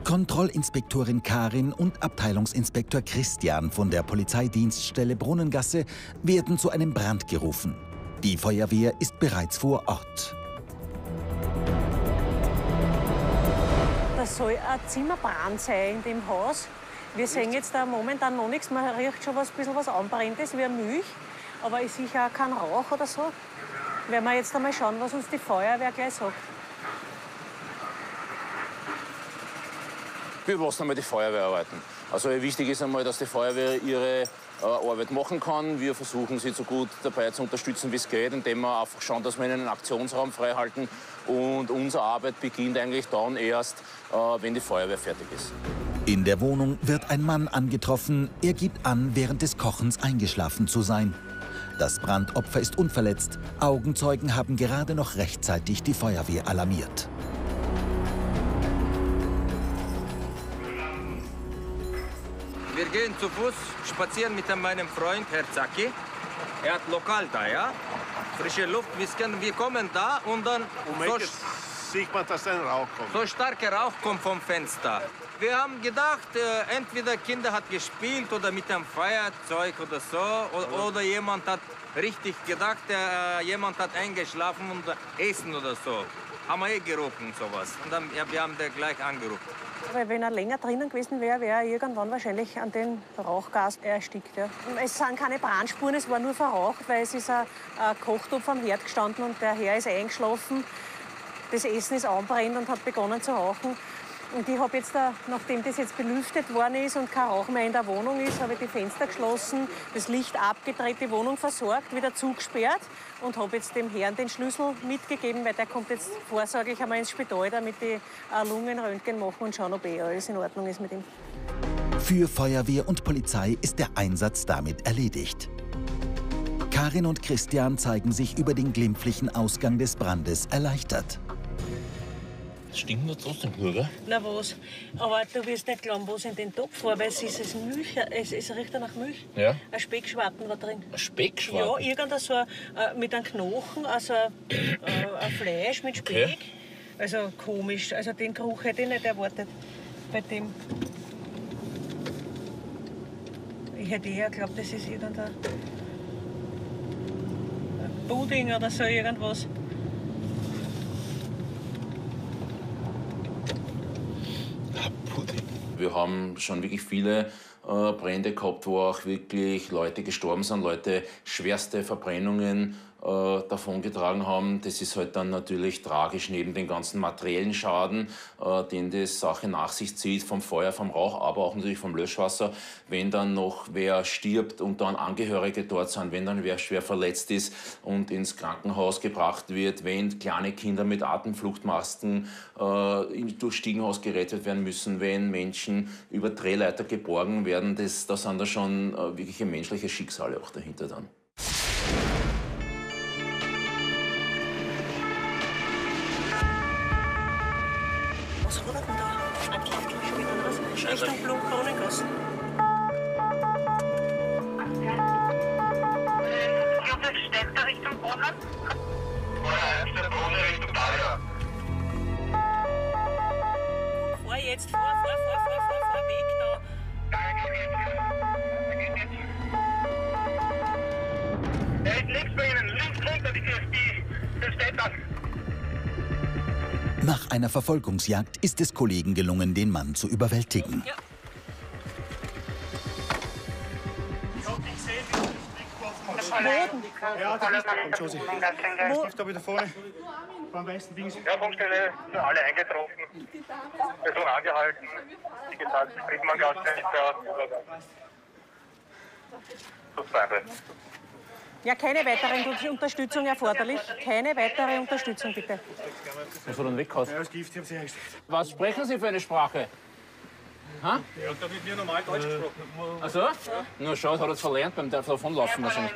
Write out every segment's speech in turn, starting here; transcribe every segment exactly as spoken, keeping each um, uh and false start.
Kontrollinspektorin Karin und Abteilungsinspektor Christian von der Polizeidienststelle Brunnengasse werden zu einem Brand gerufen. Die Feuerwehr ist bereits vor Ort. Das soll ein Zimmerbrand sein in dem Haus. Wir sehen jetzt da momentan noch nichts. Man riecht schon was, ein bisschen was Anbrennendes, wie Milch. Aber ist sicher auch kein Rauch oder so. Werden wir jetzt einmal schauen, was uns die Feuerwehr gleich sagt. Wir lassen einmal die Feuerwehr arbeiten. Also wichtig ist einmal, dass die Feuerwehr ihre äh, Arbeit machen kann. Wir versuchen sie so gut dabei zu unterstützen, wie es geht, indem wir einfach schauen, dass wir ihnen einen Aktionsraum freihalten. Und unsere Arbeit beginnt eigentlich dann erst, äh, wenn die Feuerwehr fertig ist. In der Wohnung wird ein Mann angetroffen. Er gibt an, während des Kochens eingeschlafen zu sein. Das Brandopfer ist unverletzt. Augenzeugen haben gerade noch rechtzeitig die Feuerwehr alarmiert. Wir gehen zu Fuß spazieren mit meinem Freund, Herr Zaki. Er hat Lokal da, ja? Frische Luft, wir kommen da und dann so, sieht man, dass ein Rauch kommt. So starker Rauch kommt vom Fenster. Wir haben gedacht, äh, entweder Kinder hat gespielt oder mit einem Feuerzeug oder so. Oder, oder jemand hat richtig gedacht, äh, jemand hat eingeschlafen und essen oder so. Haben wir eh gerochen, sowas. Und dann, ja, wir haben den gleich angerufen. Weil wenn er länger drinnen gewesen wäre, wäre er irgendwann wahrscheinlich an den Rauchgas erstickt. Ja. Es sind keine Brandspuren, es war nur verraucht, weil es ist ein, ein Kochtopf am Herd gestanden und der Herr ist eingeschlafen. Das Essen ist anbrennt und hat begonnen zu rauchen. Und ich habe jetzt, da, nachdem das jetzt belüftet worden ist und kein Rauch mehr in der Wohnung ist, habe ich die Fenster geschlossen, das Licht abgedreht, die Wohnung versorgt, wieder zugesperrt und habe jetzt dem Herrn den Schlüssel mitgegeben, weil der kommt jetzt vorsorglich einmal ins Spital, damit die äh, Lungenröntgen machen und schauen, ob eh alles in Ordnung ist mit ihm. Für Feuerwehr und Polizei ist der Einsatz damit erledigt. Karin und Christian zeigen sich über den glimpflichen Ausgang des Brandes erleichtert. Es stinkt nur trotzdem nur, gell? Na was? Aber du wirst nicht glauben, was in den Topf war, weil es ist es Milch, es, es riecht ja nach Milch. Ja. Ein Speckschwarten war drin. Ein Speckschwarten? Ja, irgendein so ein, äh, mit einem Knochen, also äh, ein Fleisch mit Speck. Okay. Also komisch, also den Geruch hätte ich nicht erwartet bei dem. Ich hätte eher geglaubt, das ist irgendein Pudding oder so irgendwas. Wir haben schon wirklich viele äh, Brände gehabt, wo auch wirklich Leute gestorben sind, Leute schwerste Verbrennungen äh, davongetragen haben. Das ist halt dann natürlich tragisch neben den ganzen materiellen Schaden, äh, den die Sache nach sich zieht, vom Feuer, vom Rauch, aber auch natürlich vom Löschwasser. Wenn dann noch wer stirbt und dann Angehörige dort sind, wenn dann wer schwer verletzt ist und ins Krankenhaus gebracht wird, wenn kleine Kinder mit Atemfluchtmasken äh, durchs Stiegenhaus gerettet werden müssen, wenn Menschen über Drehleiter geborgen werden, das, da sind da schon äh, wirkliche menschliche Schicksale auch dahinter dann. Was hat er denn da? Ein Giftgeschmied oder was? Richtung Brunnengasse. Steht da Richtung Brunnen? Vorher ist der Brunnen Richtung Daria. Fahr jetzt, fahr, fahr, fahr, fahr, fahr, fahr weg da. Er ist links bei Ihnen, links runter, die K F B. Das steht da. Nach einer Verfolgungsjagd ist es Kollegen gelungen, den Mann zu überwältigen. Ja. Ich hab nicht gesehen, wie du nicht geworfen hast. Boden. Ja, das ist der Josi. Das Gift da wieder vorne. Beim weißen Dings. Ja, Funkstelle sind alle eingetroffen. Person angehalten. Wie gesagt, Friedmann-Gasse ist da. Schutzbeine. Ja, keine weitere Unterstützung erforderlich. Keine weitere Unterstützung, bitte. Was hat er weggehauen? Ja, das Gift, ich hab's hergestellt. Was sprechen Sie für eine Sprache? Ha? Ja, da wird mir normal Deutsch gesprochen. Ach so? Na schau, das hat er jetzt verlernt beim Davonlaufen wahrscheinlich.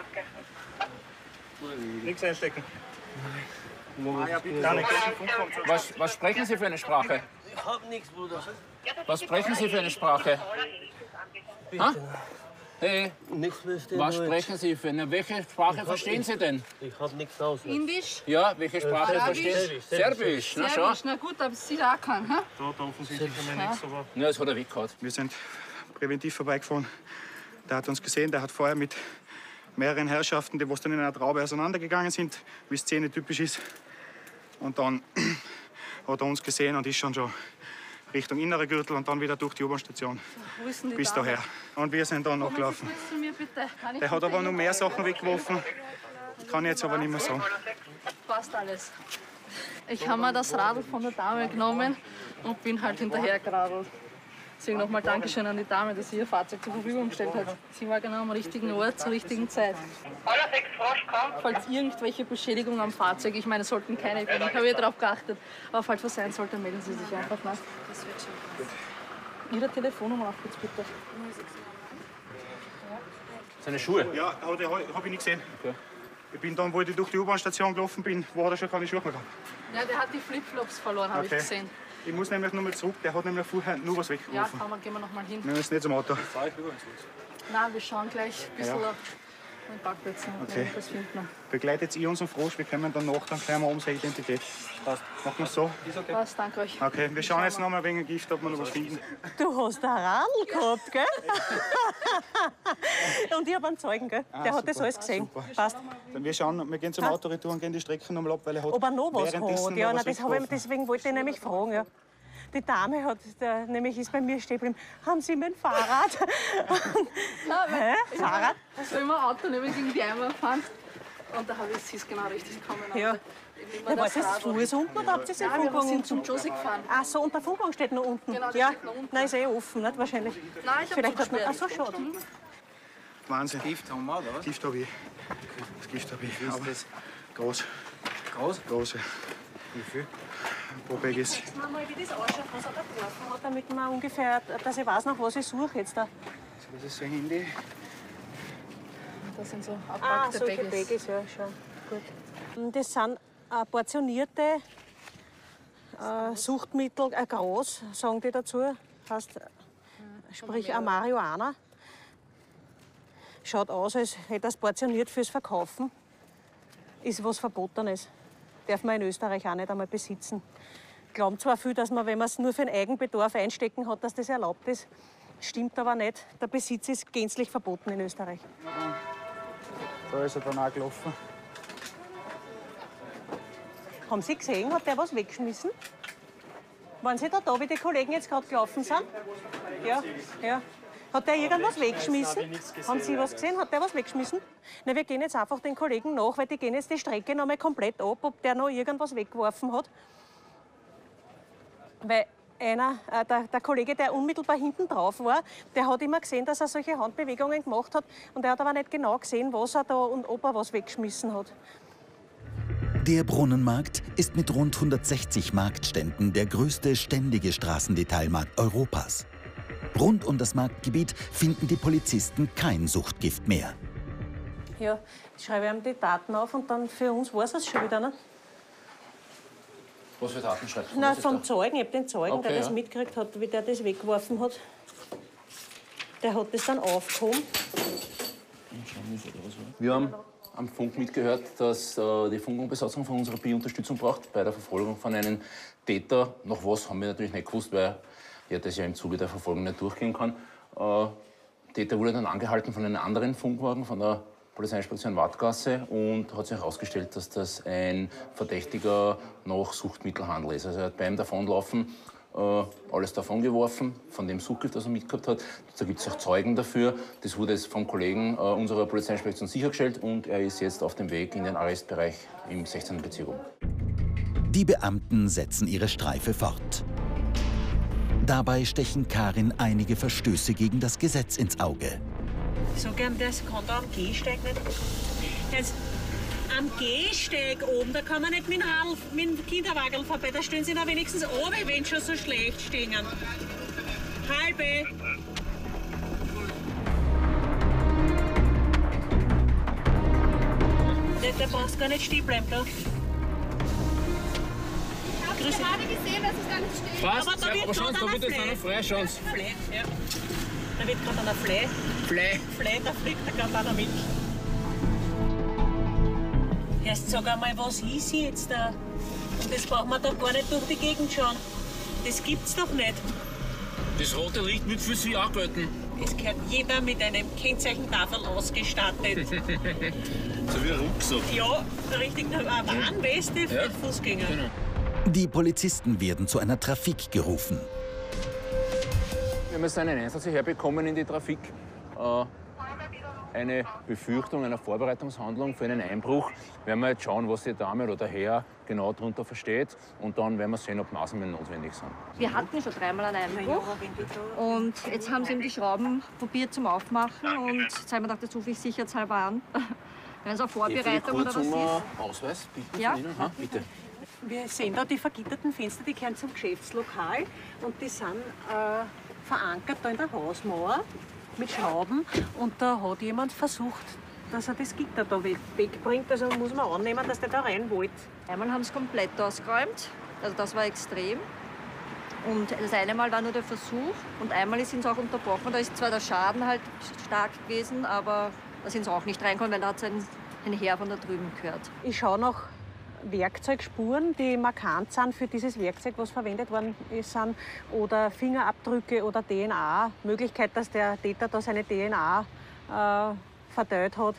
Nichts einstecken. Ah, ja, bitte. Gar nicht. Was, was sprechen Sie für eine Sprache? Ich hab nichts, Bruder. Was sprechen Sie für eine Sprache? Ha? Hey, was sprechen Sie für eine? Welche Sprache verstehen Sie denn? Ich habe nichts aus. Indisch? Ja, welche Sprache Arabisch? verstehen Sie? Serbisch, na schau. Serbisch, na gut, aber Sie auch kann, ha? Da, da offensichtlich haben wir nichts, aber... Ja, das hat er weggehauen. Wir sind präventiv vorbeigefahren. Der hat uns gesehen, der hat vorher mit mehreren Herrschaften, die was dann in einer Traube auseinandergegangen sind, wie es Szene typisch ist. Und dann hat er uns gesehen und ist schon schon Richtung innere Gürtel und dann wieder durch die U-Bahn-Station Wo ist denn die bis Dame? daher. Und wir sind dann noch Kommen gelaufen. Sie kurz zu mir, bitte. Kann ich Der hat bitte aber noch mehr Ihnen- Sachen weggeworfen. Kann ich jetzt aber nicht mehr sagen. Passt alles. Ich habe mir das Radl von der Dame genommen und bin halt hinterher geradelt. Deswegen nochmal Dankeschön an die Dame, dass sie ihr Fahrzeug zur Verfügung gestellt hat. Sie war genau am richtigen Ort zur richtigen Zeit. Falls irgendwelche Beschädigungen am Fahrzeug, ich meine, es sollten keine geben. Ich habe ja darauf geachtet. Aber falls was sein sollte, melden Sie sich einfach nach. Das wird schon. Ihre Telefonnummer auch kurz bitte. Seine Schuhe? Ja, habe hab ich nicht gesehen. Okay. Ich bin dann, wo ich durch die U-Bahn-Station gelaufen bin, war er schon keine Schuhe mehr gehabt. Ja, der hat die Flipflops verloren, habe Okay. ich gesehen. Ich muss nämlich noch mal zurück, der hat nämlich vorher nur was Ja, weggeworfen. fahren wir, gehen wir noch mal hin. Wir müssen nicht zum Auto. Nein, wir schauen gleich ein bisschen Ja. auf den Parkplätzen. ob Okay. wir das finden. Begleitet ihr unseren Frosch, wir kommen dann nach, dann klären wir unsere Identität. Passt. Machen wir es so? Was, danke euch. Okay, wir schauen jetzt noch mal wegen Gift, ob wir noch was finden. Du hast ein Radl gehabt, gell? Und ich habe einen Zeugen, gell? Der hat das super. alles gesehen. Super. Passt. Dann wir schauen, wir gehen zum Passt. Auto retour und gehen die Strecke noch mal ab, weil er hat Ob er noch was währenddessen hat? Ja, noch na, was das hab ich, weggeworfen. deswegen wollte ich nämlich fragen. Ja. Die Dame hat, der, nämlich ist bei mir stehen geblieben. Haben Sie mein Fahrrad? Hä? Fahrrad? Also wenn wir Auto nämlich gegen die Eimer fahren. Und da habe ich sie ist genau richtig gekommen. Ja. Ja, war das Fuß unten oder habt ihr den Ja, wir Funkwagen sind unten? zum Josie gefahren. Ach so, und der Funkwagen steht noch unten? Genau, der ja. steht noch unten. Nein, ist eh offen, nicht? Wahrscheinlich. Nein, ich habe Vielleicht hat man. Ach so, zugesperrt. schon. Wahnsinn. Gift haben wir, oder was? Gift habe ich. Das Gift habe ich. Aber das? groß. Groß? Große. Wie viel? Wobei ist. Jetzt mal, wie das ausschaut, was er da geworfen hat, damit man ungefähr, dass ich weiß, nach was ich suche jetzt da. Das ist so ein Handy. Das sind so Ah, abpackte solche Baggies. Baggies, ja, schon. Gut. Das sind äh, portionierte äh, Suchtmittel, äh, Gras, sagen die dazu. Heißt, äh, sprich, ein Marihuana. Schaut aus, als hätte er es portioniert fürs Verkaufen. Ist was Verbotenes. Darf man in Österreich auch nicht einmal besitzen. Glauben zwar viel, dass man, wenn man es nur für den Eigenbedarf einstecken hat, dass das erlaubt ist. Stimmt aber nicht. Der Besitz ist gänzlich verboten in Österreich. Da ist er dann auch gelaufen. Haben Sie gesehen, hat der was weggeschmissen? Waren Sie da, da wie die Kollegen jetzt gerade gelaufen sind? Ja, ja. Hat der irgendwas weggeschmissen? Haben Sie was gesehen? Hat der was weggeschmissen? Na, wir gehen jetzt einfach den Kollegen nach, weil die gehen jetzt die Strecke noch mal komplett ab, ob der noch irgendwas weggeworfen hat. Weil einer, äh, der, der Kollege, der unmittelbar hinten drauf war, der hat immer gesehen, dass er solche Handbewegungen gemacht hat. Und er hat aber nicht genau gesehen, was er da und ob er was weggeschmissen hat. Der Brunnenmarkt ist mit rund hundertsechzig Marktständen der größte ständige Straßendetailmarkt Europas. Rund um das Marktgebiet finden die Polizisten kein Suchtgift mehr. Ja, jetzt schreibe ich ihm die Daten auf und dann für uns war es schon wieder. Ne? Was für Daten schreibst du? Nein, Was ist vom da? Zeugen. Ich habe den Zeugen, Okay, der das ja. mitgekriegt hat, wie der das weggeworfen hat. Der hat das dann aufgehoben. Wir haben am Funk mitgehört, dass äh, die Funkenbesatzung von unserer B Unterstützung braucht bei der Verfolgung von einem Täter. Noch was haben wir natürlich nicht gewusst, weil ja, das ja im Zuge der Verfolgung nicht durchgehen kann. Äh, Täter wurde dann angehalten von einem anderen Funkwagen von der Polizeiinspektion Wattgasse und hat sich herausgestellt, dass das ein Verdächtiger nach Suchtmittelhandel ist. Also er hat beim Davonlaufen äh, alles davongeworfen, von dem Suchtgift, das er mitgehabt hat. Da gibt es auch Zeugen dafür. Das wurde jetzt vom Kollegen äh, unserer Polizeiinspektion sichergestellt und er ist jetzt auf dem Weg in den Arrestbereich im sechzehnten Bezirk um. Die Beamten setzen ihre Streife fort. Dabei stechen Karin einige Verstöße gegen das Gesetz ins Auge. So gern, das kann da am Gehsteig nicht. Jetzt, am Gehsteig oben, da kann man nicht mit dem, Radl, mit dem Kinderwagen vorbei. Da stehen sie da wenigstens oben, wenn sie schon so schlecht stehen. Halbe. Da brauchst gar nicht stehen bleiben. Da. Ich habe gerade gesehen, dass es da nicht steht. Passt, Aber da ja, wird aber schauen Sie, gerade da wird einer jetzt einer frei, schauen Sie. Ja. Da wird gerade einer Flei. Flei. Flei, da fliegt da gerade einer mit. Erst sag einmal, was ist jetzt da? Und das braucht man da gar nicht durch die Gegend schauen. Das gibt's doch nicht. Das rote Licht wird für Sie auch gelten. Es gehört jeder mit einem Kennzeichentafel ausgestattet. So wie ein Rucksack. Ja, richtig, eine Warnweste für Ja. Fußgänger. Genau. Die Polizisten werden zu einer Trafik gerufen. Wir haben jetzt einen Einsatz herbekommen in die Trafik. Äh, eine Befürchtung einer Vorbereitungshandlung für einen Einbruch. Werden wir jetzt schauen, was die Dame oder der Herr genau darunter versteht. Und dann werden wir sehen, ob Maßnahmen notwendig sind. Wir hatten schon dreimal einen Einbruch und jetzt haben sie ihm die Schrauben probiert zum Aufmachen und jetzt haben wir gedacht, das rufe ich sicherheitshalber an. Wenn es eine Vorbereitung oder was ist. Ausweis, bitte. Ja. Von Ihnen? Ha, bitte. Wir sehen da die vergitterten Fenster, die gehören zum Geschäftslokal und die sind äh, verankert da in der Hausmauer mit Schrauben. Und da hat jemand versucht, dass er das Gitter da we- wegbringt. Also muss man annehmen, dass der da rein wollte. Einmal haben sie komplett ausgeräumt, also das war extrem. Und das eine Mal war nur der Versuch und einmal sind sie auch unterbrochen. Da ist zwar der Schaden halt stark gewesen, aber da sind sie auch nicht reingekommen, weil da hat es ein, ein Herr von da drüben gehört. Ich schaue nach Werkzeugspuren, die markant sind für dieses Werkzeug, was verwendet worden ist, sind, oder Fingerabdrücke oder D N A. Möglichkeit, dass der Täter da seine D N A äh, verteilt hat.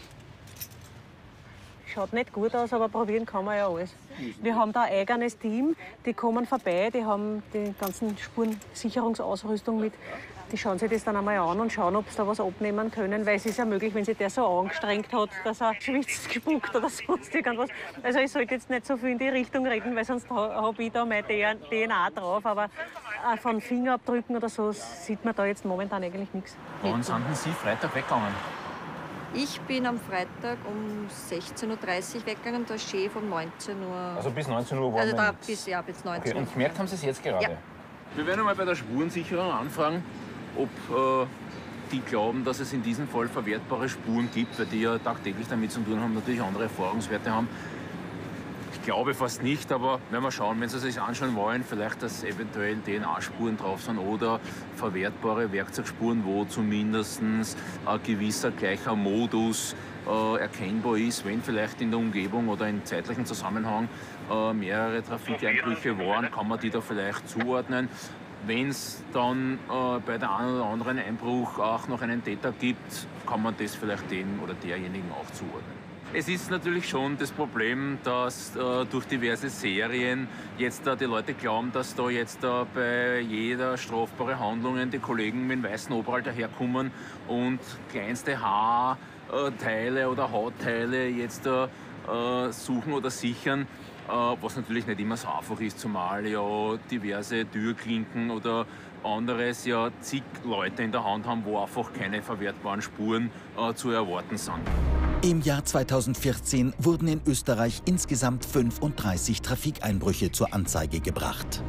Schaut nicht gut aus, aber probieren kann man ja alles. Wir haben da ein eigenes Team, die kommen vorbei, die haben die ganzen Spurensicherungsausrüstung mit. Die schauen sich das dann einmal an und schauen, ob sie da was abnehmen können, weil es ist ja möglich, wenn sich der so angestrengt hat, dass er schwitzt, gespuckt oder sonst irgendwas. Also ich sollte jetzt nicht so viel in die Richtung reden, weil sonst habe ich da meine D N A drauf, aber äh, von Fingerabdrücken oder so sieht man da jetzt momentan eigentlich nichts. Wann sind denn Sie Freitag weggegangen? Ich bin am Freitag um sechzehn Uhr dreißig weggegangen, der Chef um neunzehn Uhr. Also bis neunzehn Uhr waren Also wir da nichts. bis, ja, bis neunzehn Okay, Uhr. und gemerkt haben Sie es jetzt gerade? Ja. Wir werden einmal bei der Spurensicherung anfragen, ob äh, die glauben, dass es in diesem Fall verwertbare Spuren gibt, weil die ja tagtäglich damit zu tun haben, natürlich andere Erfahrungswerte haben. Ich glaube fast nicht, aber wenn wir schauen, wenn Sie sich anschauen wollen, vielleicht, dass eventuell D N A-Spuren drauf sind oder verwertbare Werkzeugspuren, wo zumindest ein gewisser gleicher Modus äh, erkennbar ist, wenn vielleicht in der Umgebung oder im zeitlichen Zusammenhang äh, mehrere Trafikeinbrüche waren, kann man die da vielleicht zuordnen. Wenn es dann äh, bei der einen oder anderen Einbruch auch noch einen Täter gibt, kann man das vielleicht dem oder derjenigen auch zuordnen. Es ist natürlich schon das Problem, dass äh, durch diverse Serien jetzt äh, die Leute glauben, dass da jetzt äh, bei jeder strafbaren Handlung die Kollegen mit dem weißen Oberall daherkommen und kleinste Haarteile oder Hautteile jetzt äh, suchen oder sichern. Was natürlich nicht immer so einfach ist, zumal ja diverse Türklinken oder anderes ja zig Leute in der Hand haben, wo einfach keine verwertbaren Spuren äh, zu erwarten sind. Im Jahr zweitausendvierzehn wurden in Österreich insgesamt fünfunddreißig Trafikeinbrüche zur Anzeige gebracht.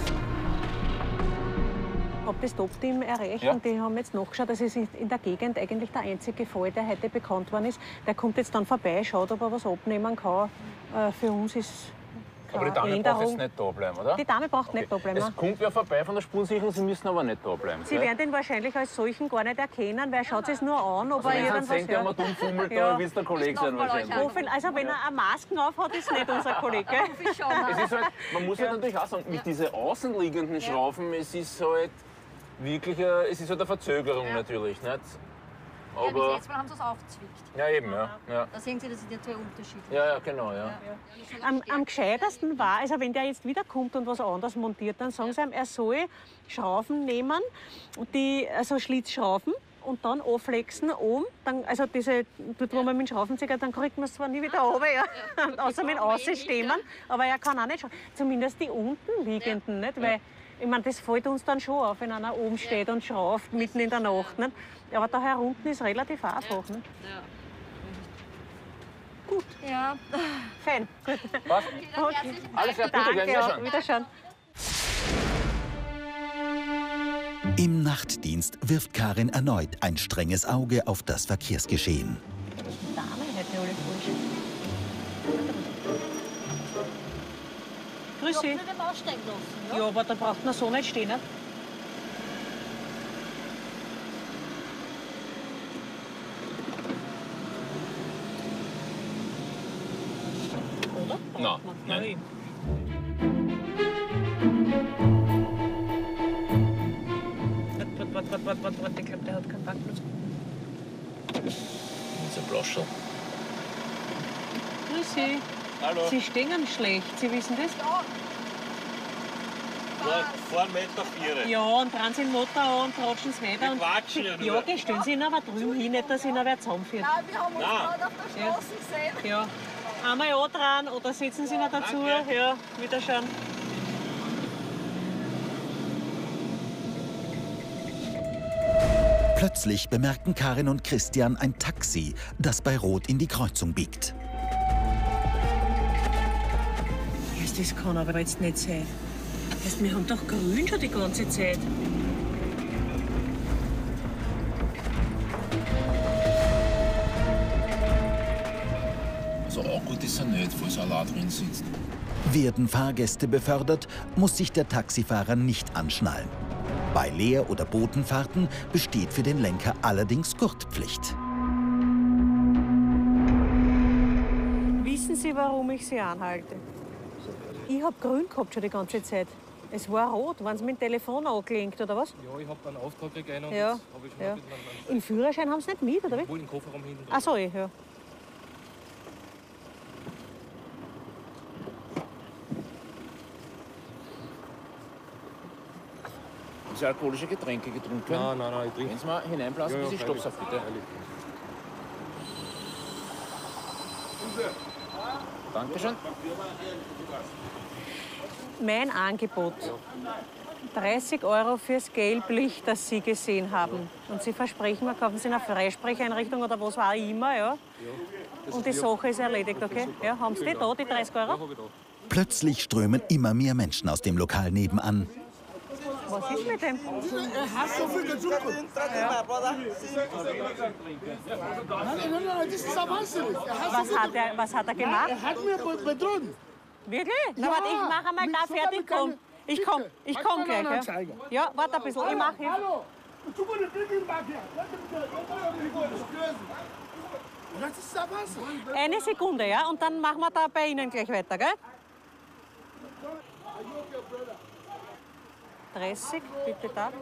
Ich habe das Top-Team erreicht Ja. und die haben jetzt nachgeschaut. Das ist in der Gegend eigentlich der einzige Fall, der heute bekannt worden ist. Der kommt jetzt dann vorbei, schaut, ob er was abnehmen kann. Äh, Für uns ist Aber die keine Dame braucht Änderung. jetzt nicht da bleiben, oder? Die Dame braucht nicht da bleiben. Es kommt wer vorbei von der Spurensicherung, Sie müssen aber nicht da bleiben. Sie gell? werden den wahrscheinlich als solchen gar nicht erkennen, weil er schaut es nur an, ob Also er wenn Sie irgendwas denkt, der mal hört. dumm fummelt, Ja. dann will es der Kollege sein Nochmal euch wahrscheinlich. an. Hoffen- Also wenn er eine Maske auf hat, ist nicht unser Kollege. gell? Ich schon. Es ist halt, man muss halt natürlich auch sagen, mit diesen außenliegenden Schrauben, es ist halt wirklich eine, es ist halt eine Verzögerung natürlich. Nicht? Ja, das Aber, letzte Mal haben sie es aufgezwickt. ja eben, ja. Ja, Da sehen Sie, das sind ja zwei Unterschiede. ja, ja genau, ja. Am, am gescheitersten war, also wenn der jetzt wiederkommt und was anderes montiert, dann sagen sie ihm, er soll Schrauben nehmen, und die, also Schlitzschrauben, und dann anflexen oben. Dann, also diese, dort, wo man mit dem Schraubenzieher, dann kriegt man es zwar nie wieder runter, ja. Außer mit Ausstemmen, aber er kann auch nicht schauen. Zumindest die unten liegenden, nicht? Weil, ich meine, das fällt uns dann schon auf, wenn einer oben steht und schraubt, mitten in der Nacht. Nicht? Aber da herunten ist relativ einfach. Nicht? Gut, Ja. fein. Gut. Was? Okay. Alles klar, bitte, Danke, gern auch. wiederschauen. Wiederschauen. Im Nachtdienst wirft Karin erneut ein strenges Auge auf das Verkehrsgeschehen. Dame hätte alle falsch. Grüß Sie. dem aussteigen lassen. Ja, aber da braucht man so nicht stehen. Nicht? Nein. Warte, warte, warte, warte, warte, warte, ich glaube, der hat keinen Parkplatz. Das ist ein Blaschel. Grüß Sie. Hallo. Sie stehen schlecht, Sie wissen das? Vor einem Meter vier. Ja, und dran sind Motor an und tratschen es weiter. Wir quatschen ja und nur. Ja, geh, stellen Sie ihn aber drüben hin, nicht, dass ihn wer zusammenführt. Nein, wir haben uns Nein. gerade auf der Straße gesehen. Ja. Einmal ja dran oder setzen Sie ihn dazu. Danke. Ja, wieder schauen. Plötzlich bemerken Karin und Christian ein Taxi, das bei Rot in die Kreuzung biegt. Das kann aber jetzt nicht sein. Wir haben doch grün schon die ganze Zeit. Also auch gut ist er nicht, falls er allein drin sitzt. Werden Fahrgäste befördert, muss sich der Taxifahrer nicht anschnallen. Bei Leer- oder Botenfahrten besteht für den Lenker allerdings Gurtpflicht. Wissen Sie, warum ich Sie anhalte? Ich habe grün gehabt schon die ganze Zeit. Es war rot. Waren Sie mit dem Telefon angelenkt, oder was? Ja, ich habe einen Auftrag gekriegt und Ja, das habe ich schon ja. mit meinem Im Führerschein haben Sie nicht mit, oder wie? Wohl im Kofferraum hinten drin. Ach so, ja. Haben Sie alkoholische Getränke getrunken? Nein, nein, nein, ich trinke. Wenn Sie mal hineinblasen, Ja, ja, bis ich freilich. stopp's auf, bitte. Dankeschön. Mein Angebot. dreißig Euro fürs Gelblicht, das Sie gesehen haben. Und Sie versprechen, wir kaufen Sie eine Freisprecheinrichtung oder was auch immer, ja? Und die Sache ist erledigt, okay? Ja, haben Sie die da, die dreißig Euro? Plötzlich strömen immer mehr Menschen aus dem Lokal nebenan. Was ist mit dem? Er hat so viel getrunken. Ja. Nein, nein, nein, das ist wahnsinnig. Was hat er, was hat er gemacht? Er hat mir bedroht. Wirklich? Na, Ja, warte, ich mache einmal mit- da sogar fertig, mit komm. einem- Ich komm, Bitte, ich mach komm mal gleich, einen ja? Anzeiger. Ja, warte ein bisschen, ich mach hier. Hallo. Tu mal den Blick in den Back hier. Das ist der Wasser. Eine Sekunde, ja? Und dann machen wir da bei Ihnen gleich weiter, gell? dreißig, bitte da.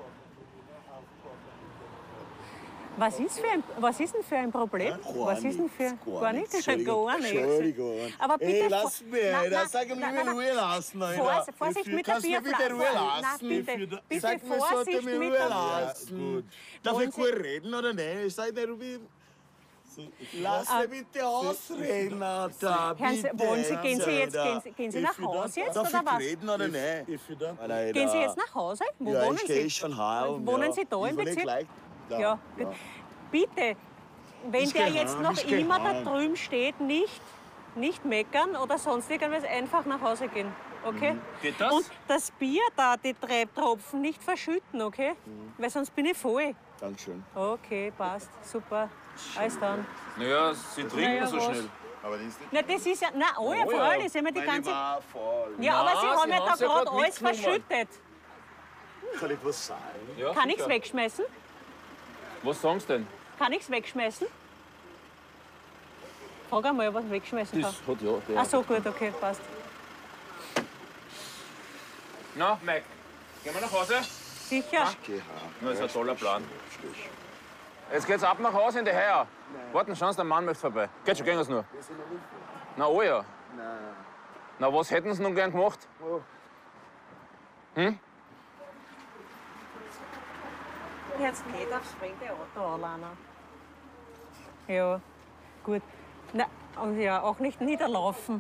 Was ist, für ein, was ist denn für ein Problem? Ja, gar was ist denn für... nichts, gar Gar nichts. nichts? Entschuldigung, Gar nichts. Entschuldigung. Aber bitte... Ey, lass vor- mich, Nein, Alter. nein, Sag mir, nein, in nein, Ruhe lassen, Alter. Vorsicht, Vorsicht Dafür mit der kannst du mir bitte Bierflasche. Ruhe Nein, lassen. bitte, Dafür- bitte Sag mir, sollte Vorsicht mir mit Ruhe der... lassen. Darf Wollen ich gut reden oder nicht? Ich sag dir, wie... Lass Ah. mich bitte ausreden, Alter. Herrn Sie, Bitte. wollen Sie, gehen Sie jetzt, Alter. gehen Sie, gehen Sie nach Hause jetzt, Darf oder ich was? reden oder nicht? Alter. Gehen Sie jetzt nach Hause? Wo Ja, wohnen ich Sie? gehe schon heim. Wohnen ja. Sie da Ich im wohne Bezirk? gleich- Ja, Ja, gut. Bitte, wenn Ich der geh jetzt heim, noch ich geh immer da heim. drüben steht, nicht, nicht meckern oder sonst irgendwas, einfach nach Hause gehen, okay? Mhm. Geht das? Und das Bier da, die drei Tropfen, nicht verschütten, okay? Mhm. Weil sonst bin ich voll. Dankeschön. Okay, passt, super, alles dann. Naja, Sie trinken Naja, so was? schnell. Aber das ist nicht... Na, das ist ja, na, oh ja, Oh voll, ja. das ist ja immer die Weil ich ganze... war voll. Ja, aber Nein, Sie haben Sie ja da haben's ja gerade grad alles mitgenommen. verschüttet. Kann ich was sagen? Ja, Kann ich es sicher. wegschmeißen? Was sagen Sie denn? Kann ich es wegschmeißen? Frag einmal, ob ich es wegschmeißen kann. Das hat ja. Der. Ach so, gut, okay, passt. Na, Mike, gehen wir nach Hause? Sicher? Geh heim. Das ist ein toller Plan. Jetzt geht's ab nach Hause in die Heuer. Warten, schauen Sie, der Mann möchte vorbei. Geht schon, gehen wir's nur. Na, oh ja. Na, was hätten Sie nun gern gemacht? Hm? Jetzt geht aufs fremde Auto an, Lana. Ja, gut. Na, und ja, auch nicht niederlaufen.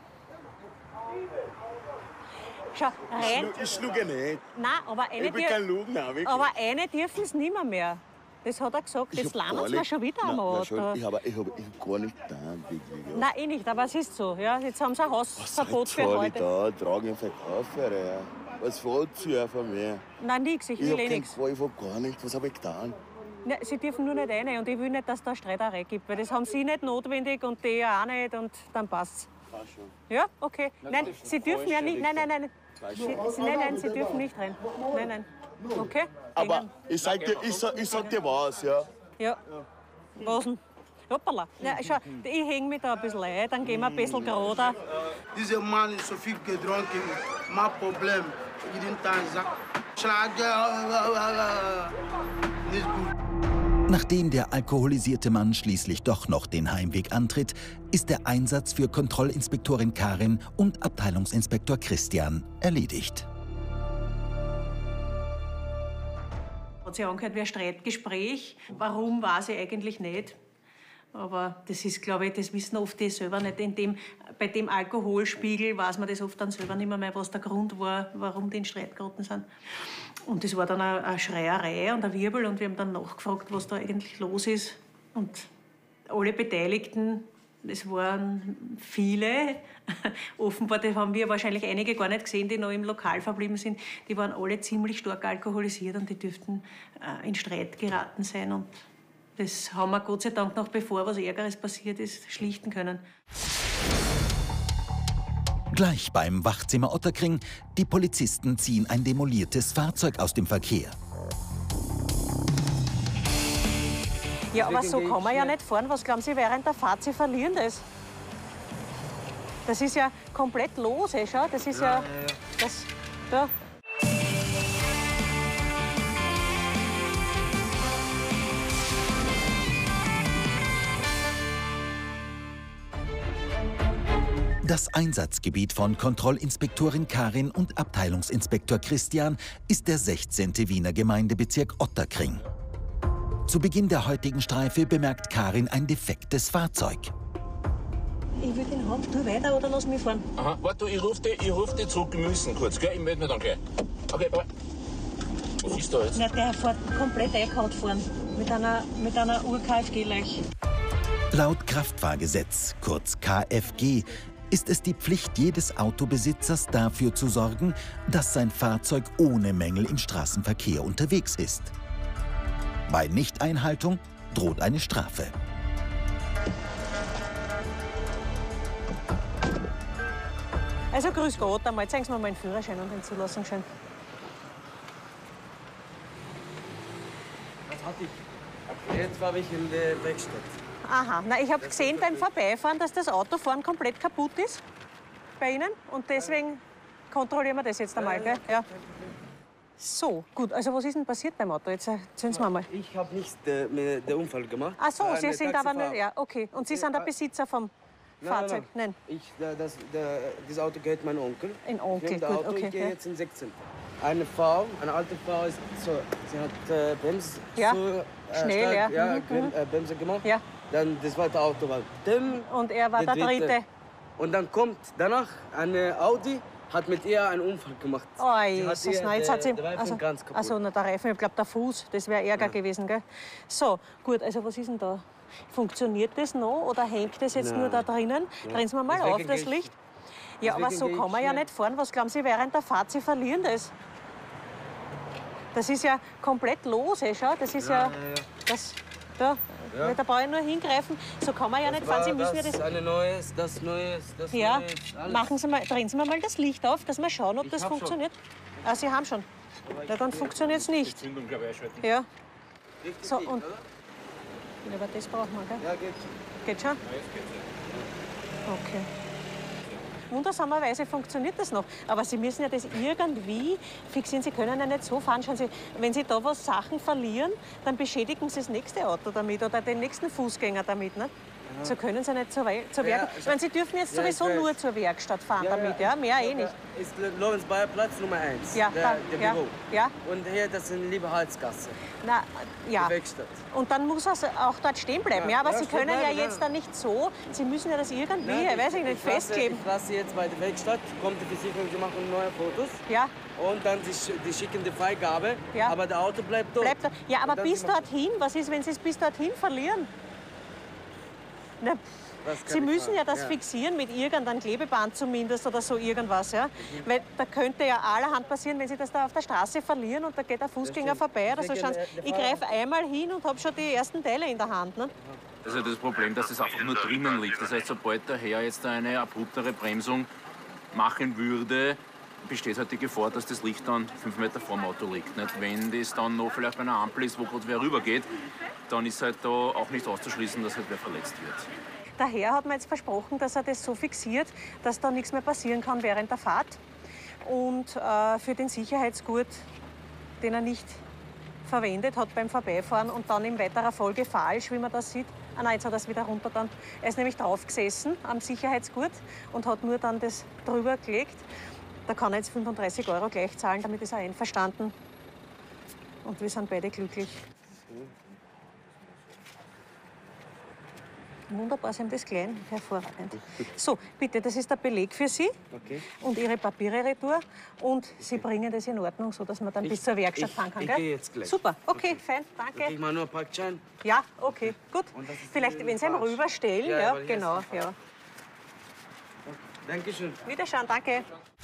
Schau, rein. Ich schlug nicht. Nein, aber eine, Ich bin dür- kein Lugner, wirklich. aber eine dürfen es nimmer mehr. Das hat er gesagt. Ich Das hab lernen gar sie mir nicht- schon wieder am Na, na, Auto. schon, Ich habe ich hab, ich hab gar nicht getan, wirklich. Ja. Nein, eh nicht, aber es ist so. Ja, jetzt haben sie ein Hausverbot für zahl ich heute. da? Tragen im Verkauf, ja. Was willst du von mir? Nein, nix, ich Ich will hab eh kein nichts. ich hab gar nichts. Was habe ich getan? Ja, sie dürfen nur nicht rein und ich will nicht, dass da Streiterei gibt, weil das haben sie nicht notwendig und die ja auch nicht und dann passt's. Passt schon. Ja, okay. Nein, das ist sie eine dürfen ja falsche nicht. Nein, nein, nein. Falsche Sie, Richtung. sie, nein, nein, sie dürfen nicht rein. Nein, nein. Okay? Aber Gehen. ich sag dir, ich sag, ich sag dir was, ja. Ja. Was denn? Hoppala. Ja, schau, ich hänge mich da ein bisschen ein, dann gehen wir ein bisschen gerade. Dieser Mann ist so viel getrunken, mein Problem. Jeden Tag sagt, Schlager, nicht gut. Nachdem der alkoholisierte Mann schließlich doch noch den Heimweg antritt, ist der Einsatz für Kontrollinspektorin Karin und Abteilungsinspektor Christian erledigt. Hat sich angehört wie ein Streitgespräch. Warum, weiß ich eigentlich nicht. Aber das ist, glaube ich, das wissen oft die selber nicht. In dem, bei dem Alkoholspiegel weiß man das oft dann selber nicht mehr, was der Grund war, warum die in Streit geraten sind. Und das war dann eine, eine Schreierei und ein Wirbel. Und wir haben dann nachgefragt, was da eigentlich los ist. Und alle Beteiligten, es waren viele, offenbar, das haben wir wahrscheinlich einige gar nicht gesehen, die noch im Lokal verblieben sind, die waren alle ziemlich stark alkoholisiert und die dürften äh, in Streit geraten sein. Und das haben wir Gott sei Dank noch, bevor was Ärgeres passiert ist, schlichten können. Gleich beim Wachzimmer Otterkring, die Polizisten ziehen ein demoliertes Fahrzeug aus dem Verkehr. Ja, aber so kann man ja nicht fahren. Was glauben Sie, während der Fahrt, Sie verlieren das? Das ist ja komplett los, eh, schau. Das ist ja, ja, ja. Das, da. Das Einsatzgebiet von Kontrollinspektorin Karin und Abteilungsinspektor Christian ist der sechzehnte Wiener Gemeindebezirk Otterkring. Zu Beginn der heutigen Streife bemerkt Karin ein defektes Fahrzeug. Ich will den haben. Tu weiter oder lass mich fahren. Aha, warte, ich rufe dich, ruf dich zurück, wir müssen kurz, gell? Ich melde mich dann gleich. Okay, bye. Was ist da jetzt? Na, der fährt komplett eingehauen fahren. Mit einer, mit einer Ur-K F G-Leich. Laut Kraftfahrgesetz, kurz K F G, ist es die Pflicht jedes Autobesitzers, dafür zu sorgen, dass sein Fahrzeug ohne Mängel im Straßenverkehr unterwegs ist. Bei Nichteinhaltung droht eine Strafe. Also grüß Gott, einmal zeigen Sie mir meinen Führerschein und den Zulassungsschein. Was hatte ich? Jetzt war ich in der Werkstatt. Aha, na, ich habe gesehen beim Vorbeifahren, dass das Auto vorne komplett kaputt ist bei Ihnen. Und deswegen kontrollieren wir das jetzt einmal, gell? Ja. So, gut. Also was ist denn passiert beim Auto? Jetzt erzählen Sie mir mal. Ich habe nicht äh, den Unfall gemacht. Ach so, Sie sind aber nicht... Ja, okay. Und Sie sind der Besitzer vom nein, Fahrzeug? Nein, nein. Ich, das, der, dieses Auto gehört meinem Onkel. Ein Onkel, gut, Auto, okay. Ich gehe ja. jetzt in sechzehn. Eine Frau, eine alte Frau, ist so, sie hat äh, Bremse ja. so, äh, schnell, stark, ja. ja Mhm. äh, Bremse gemacht. Ja. Dann das zweite Auto war dem, und er war der, der dritte. dritte. Und dann kommt danach eine Audi, hat mit ihr einen Unfall gemacht. Oh, Jesus, ihr, nein, jetzt der, hat sie... Der Reifen Also, ganz kaputt. also na, der Reifen, ich glaube der Fuß, das wäre Ärger ja. gewesen, gell? So, gut, also was ist denn da? Funktioniert das noch oder hängt das jetzt nein. nur da drinnen? Ja. Drehen Sie mal mal Deswegen auf, das Licht. Ja, aber so kann man ja nicht fahren. Was glauben Sie, während der Fahrt, Sie verlieren das? Das ist ja komplett los, eh, schau. Das ist ja... ja, ja, ja. Das, da, ja. Da brauche ich nur hingreifen. So kann man ja das nicht fahren. Sie müssen das ja das... Eine neues, das Neues, das ja. Neues, alles. Machen Sie mal, drehen Sie mir mal das Licht auf, dass wir schauen, ob ich das funktioniert. Schon. Ah, Sie haben schon. Ja, dann funktioniert es nicht. Die Zündung, glaube ich, einschalten. Ja. Richtig so, dick, und... oder? Aber das brauchen wir, gell? Ja, geht schon. Geht schon? Ja, jetzt geht's ja. Okay. Wundersamerweise funktioniert das noch. Aber Sie müssen ja das irgendwie fixieren. Sie können ja nicht so fahren. Schauen Sie, wenn Sie da was Sachen verlieren, dann beschädigen Sie das nächste Auto damit oder den nächsten Fußgänger damit. Nicht? Ja. So können Sie nicht zur, We zur ja, Werk... Ich meine, Sie dürfen jetzt ja, sowieso nur zur Werkstatt fahren ja, damit, ja? Mehr ja, eh nicht. Ist Lorenz Bayer Platz Nummer eins, ja, der, da, der ja, Büro. Ja. Und hier, das ist Liebe Halsgasse. Na, ja. Die Werkstatt. Und dann muss er auch dort stehen bleiben. Ja, Ja, aber ja, Sie stehen können bleiben, ja jetzt ja. dann nicht so. Sie müssen ja das irgendwie, Nein, ich weiß ich nicht, ich lasse, festkleben. Ich lasse jetzt bei der Werkstatt, kommt die Versicherung, die machen neue Fotos. Ja. Und dann die, die schicken die Freigabe, ja. aber der Auto bleibt dort. Bleibt da. Ja, aber bis dorthin, was ist, wenn Sie es bis dorthin verlieren? Na, Sie müssen ja das ja. fixieren mit irgendeinem Klebeband zumindest oder so irgendwas. Ja? Mhm. Weil da könnte ja allerhand passieren, wenn Sie das da auf der Straße verlieren und da geht der Fußgänger vorbei oder so. Schauen Sie, ich greife einmal hin und habe schon die ersten Teile in der Hand. Ne? Also das Problem, dass es einfach nur drinnen liegt. Das heißt, sobald der Herr jetzt eine abruptere Bremsung machen würde, besteht halt die Gefahr, dass das Licht dann fünf Meter vor dem Auto liegt. Nicht? Wenn das dann noch vielleicht bei einer Ampel ist, wo gerade wer rübergeht, dann ist halt da auch nicht auszuschließen, dass halt wer verletzt wird. Der Herr hat mir jetzt versprochen, dass er das so fixiert, dass da nichts mehr passieren kann während der Fahrt. Und äh, für den Sicherheitsgurt, den er nicht verwendet hat beim Vorbeifahren und dann in weiterer Folge falsch, wie man das sieht. Ah nein, jetzt hat er es wieder runter dann. Er ist nämlich drauf gesessen am Sicherheitsgurt und hat nur dann das drüber gelegt. Da kann er jetzt fünfunddreißig Euro gleich zahlen, damit ist er einverstanden. Und wir sind beide glücklich. Wunderbar, Sie haben das klein, hervorragend. So, bitte, das ist der Beleg für Sie Okay. und Ihre Papiere retour. Und Sie bringen das in Ordnung, sodass man dann Ich- bis zur Werkstatt ich- fahren kann, ich gell? gehe jetzt gleich. Super, okay, fein, Dann danke. krieg mal nur einen Parkschein. Ja, okay, gut. Und das ist Vielleicht, die wenn Sie ihn Fahrt. rüberstellen, Ja, ja, aber hier ist genau, die ja. Dankeschön. Wiederschauen, danke.